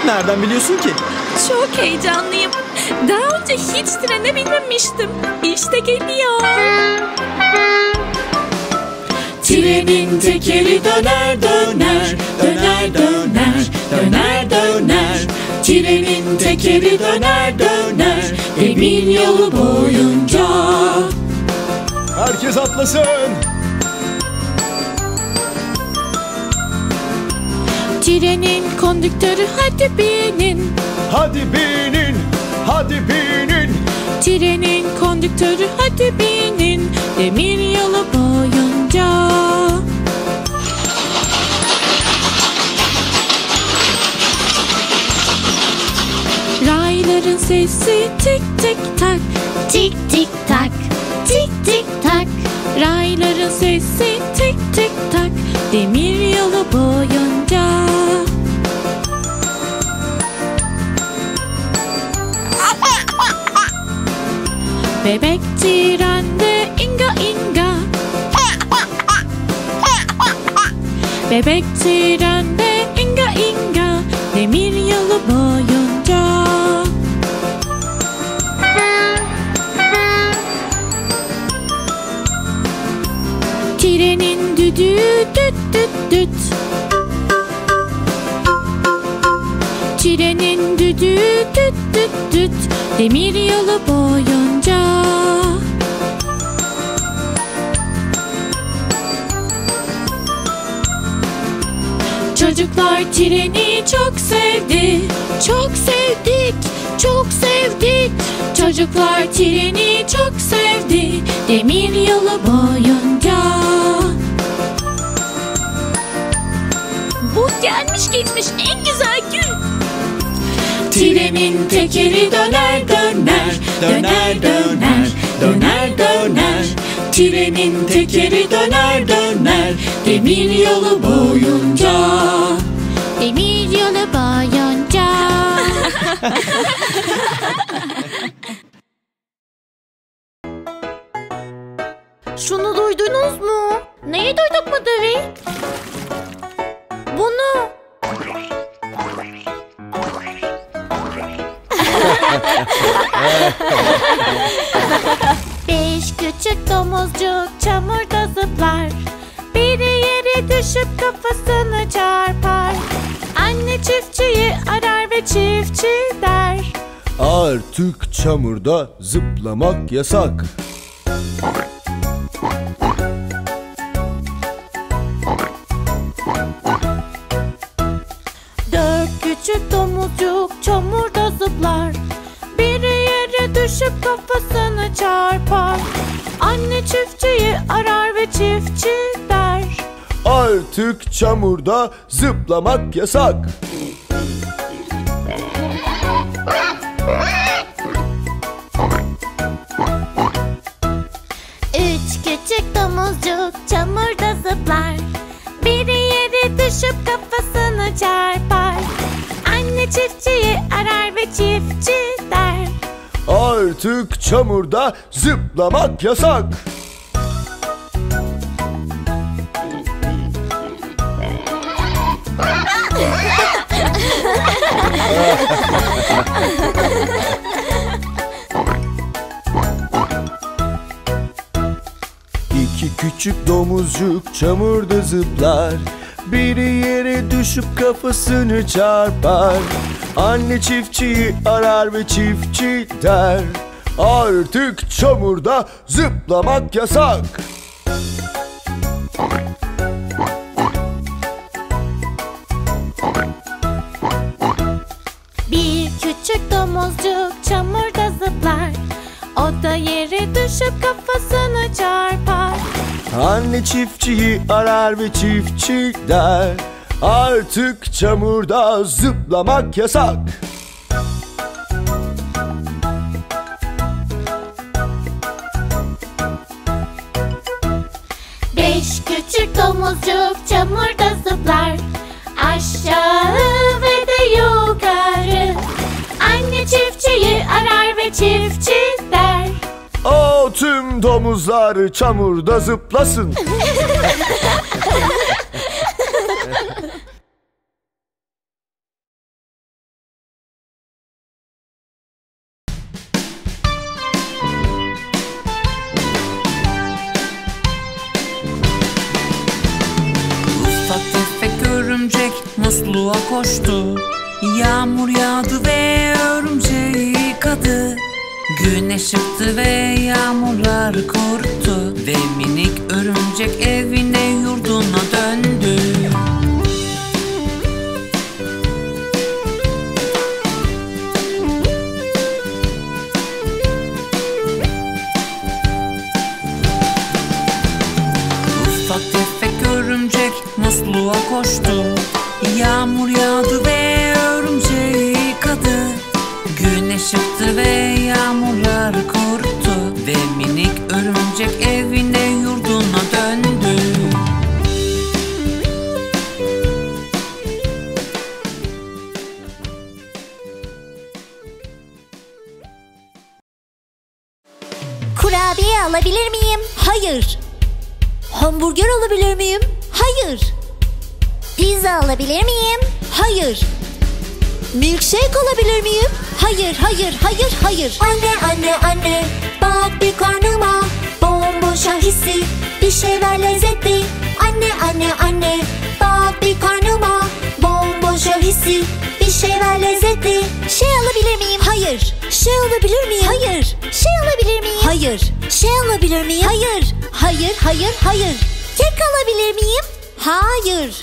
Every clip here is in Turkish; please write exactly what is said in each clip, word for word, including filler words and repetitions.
Nereden biliyorsun ki? Çok heyecanlıyım. Daha önce hiç trene binmemiştim. İşte geliyor. Trenin tekeri döner döner, döner döner, döner döner. Trenin tekeri döner döner, demir yolu boyunca. Herkes atlasın. Trenin kondüktörü hadi binin. Hadi binin, hadi binin. Trenin kondüktörü hadi binin. Demir yolu boyunca. Rayların sesi tik tik tak, tik tik tak, tik tik tak. Rayların sesi tik tik tak, demir yolu boyunca. Bebek trende inga inga. Bebek trende inga inga, demir yolu boyunca. Trenin düdüğü düt düt düt. Trenin düdüğü düt düt düt, demir yolu boyunca. Çocuklar treni çok sevdi. Çok sevdik, çok sevdik. Çocuklar treni çok sevdi, demir yolu boyunca. Bu gelmiş geçmiş en güzel gün. Trenin tekeri döner döner, döner döner, döner döner. Trenin tekeri döner döner, demir yolu boyunca. Demir yolu boyunca. Şunu duydunuz mu? Neyi duyduk mu Dewey? Bunu. Beş küçük domuzcuk çamurda zıplar. Biri yere düşüp kafasını çarpar. Anne çiftçiyi arar ve çiftçi der: Artık çamurda zıplamak yasak. Dört küçük domuzcuk çamurda zıplar. Biri yere düşüp kafasını çarpar. Anne çiftçiyi arar ve çiftçi der: Artık çamurda zıplamak yasak. Üç küçük domuzcuk çamurda zıplar. Biri yere düşüp kafasını çarpar. Anne çiftçiyi arar ve çiftçi der: Artık çamurda zıplamak yasak. İki küçük domuzcuk çamurda zıplar. Biri yere düşüp kafasını çarpar. Anne çiftçiyi arar ve çiftçi der: Artık çamurda zıplamak yasak. Bir küçük domuzcuk çamurda zıplar. O da yere düşüp kafasını çarpar. Anne çiftçiyi arar ve çiftçi der: Artık çamurda zıplamak yasak. Beş küçük domuzcuk çamurda zıplar. Aşağı ve de yukarı. Anne çiftçiyi arar ve çiftçi der: O tüm domuzlar çamurda zıplasın. musluğa koştu. Yağmur yağdı ve örümceği yıkadı. Güneş çıktı ve yağmurlar kuruttu. Ve minik örümcek evine yurduna döndü. Ufak tefek örümcek musluğa koştu. Yağmur yağdı ve örümceği yıkadı. Güneş çıktı ve yağmurlar kuruttu. Ve minik örümcek evine yurduna döndü. Kurabiye alabilir miyim? Hayır. Hamburger alabilir miyim? Hayır. Pizza alabilir miyim? Hayır. Milkshake alabilir miyim? Hayır, hayır, hayır, hayır. Anne, anne, anne, bak bir karnıma. Bomboşa hissi, bir şey ver lezzetli. Anne, anne, anne, bak bir karnıma. Bomboşa hissi, bir şey ver lezzetli. Şey alabilir miyim? Hayır. Şey alabilir miyim? Hayır. Şey alabilir miyim? Hayır. Şey alabilir miyim? Hayır. Hayır, hayır, hayır. Kek alabilir miyim? Hayır.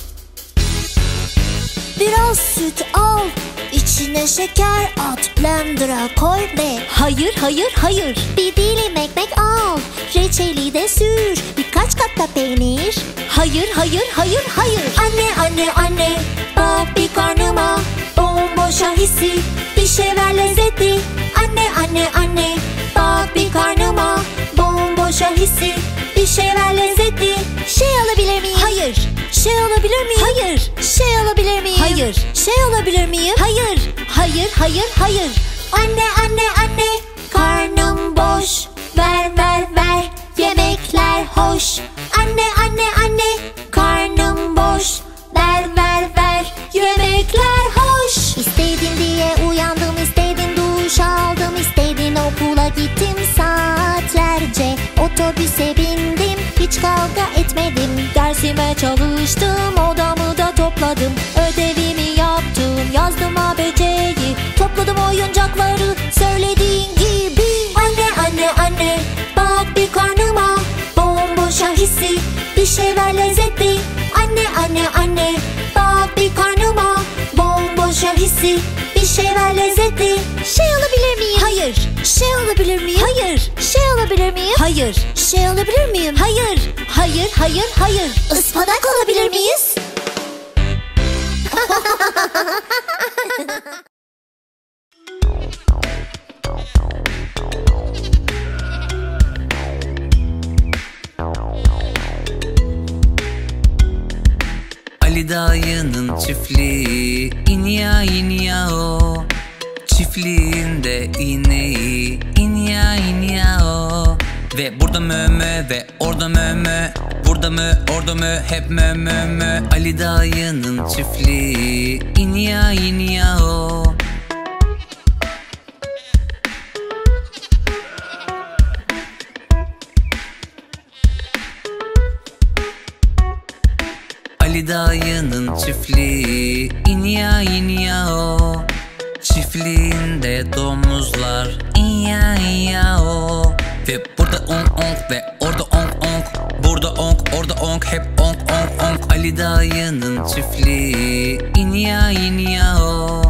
Biraz süt al, içine şeker at, blender'a koy ve hayır, hayır, hayır. Bir dilim ekmek al, reçeli de sür, birkaç kat da peynir. Hayır, hayır, hayır, hayır. Anne, anne, anne, bak bir karnıma. Bomboşa hissi, bir şey ver lezzetli. Anne, anne, anne, bak bir karnıma. Bomboşa hissi, bir şey ver lezzetli. Şey alabilir miyim? Hayır. Şey alabilir miyim? Hayır. Şey alabilir miyim? Hayır. Şey alabilir miyim? Hayır. Hayır, hayır, hayır. Anne, anne, anne, karnım boş. Ver, ver, ver, yemekler hoş. Anne, anne, anne, karnım boş. Ver, ver, ver, yemekler hoş. İstedin diye uyandım, istedin duş aldım, istedin okula gittim saatlerce. Otobüse bindim, hiç kavga etmedim. Dersime çalıştım, odamı da topladım. Ödevimi yaptım, yazdım A B C'yi. Topladım oyuncakları, söylediğin gibi. Anne, anne, anne, bak bir karnıma. Bomboşa hissi, bir şey ver lezzetli. Anne, anne, anne, bak bir karnıma. Bomboşa hissi, bir şey ver lezzetli. Şey alabilir miyim? Hayır. Şey alabilir miyim? Hayır. Şey alabilir miyim? Hayır. Şey alabilir miyim? Hayır. Hayır, hayır, hayır. Ispanak alabilir miyiz? Ali dayının çiftliği, inya inya o. Çiftliğinde ineği, inya inya o. Ve burada mö mö ve orada mö mö. Burada mö, orada mö, hep mö mö mö. Ali dayının çiftliği, inya inya o. Ali dayının çiftliği, inya inya o. Çiftliğinde domuzlar, inya inya o. Ve burada onk onk ve orada onk onk. Burada onk, orada onk, hep onk onk onk. Ali dayının çiftliği, inya inya o.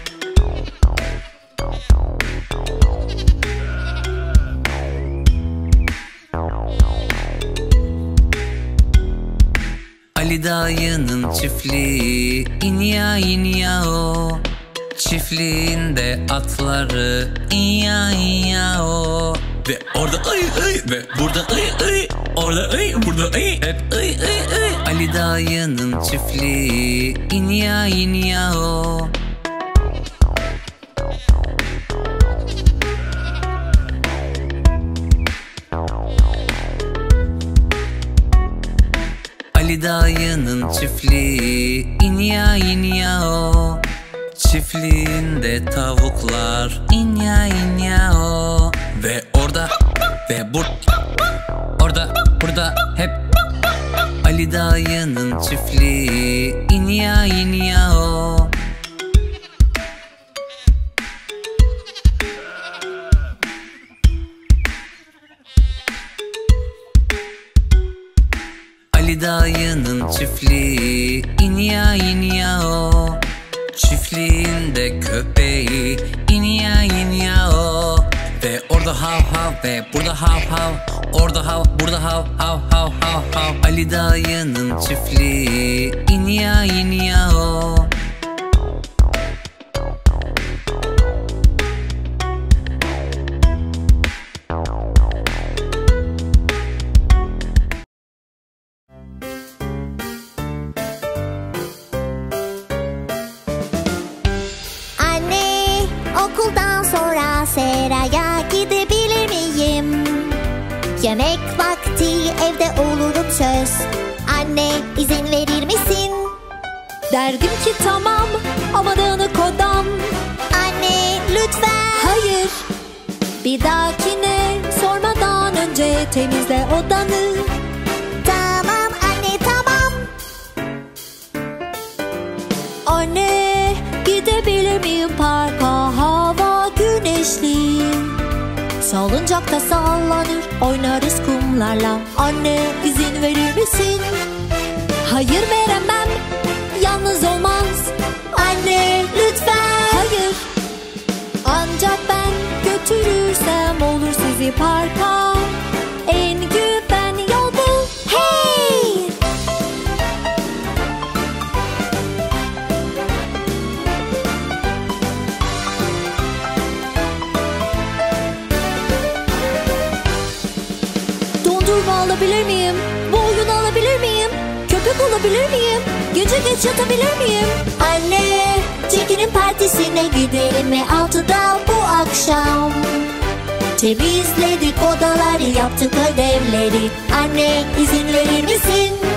Ali dayının çiftliği, inya inya o. Çiftliğinde atları, inya inya o. Ve orada ay ay ve burada ay ay. Orada ay, burada ay, hep ay ay ay. Ali dayının çiftliği, inya inya o. Ali dayının çiftliği, inya inya o. Çiftliğinde tavuklar, inya inya o. Ve orada ve bur orada burada hep Ali Ali dayının çiftliği, inya inya o. Ali dayının çiftliği, inya inya o. Çiftliğinde köpeği, inya inya o. Ve orada hav hav ve burada hav hav, orada hav burada hav hav hav hav hav. Ali dayının çiftliği, inya inya o. Okuldan sonra seraya gidebilir miyim? Yemek vakti evde olurum söz. Anne izin verir misin? Derdim ki tamam ama dağınık odam. Anne lütfen. Hayır. Bir dahakine sormadan önce temizle odanı. Tamam anne tamam. Anne gidebilir miyim parka? Hava güneşli. Salıncakta sallanır oynarız kumlarla. Anne izin verir misin? Hayır veremem. Yalnız olmaz. Anne lütfen. Hayır. Ancak ben götürürsem olur sizi parka. En güvenli yol bu. Hey! Dondurma alabilir miyim? Bu oyunu alabilir miyim? Köpek olabilir miyim? Gece geç yatabilir miyim? Anne, Jackie'nin partisine gidelim mi altıda bu akşam? Temizledik odaları, yaptık ödevleri. Anne izin verir misin?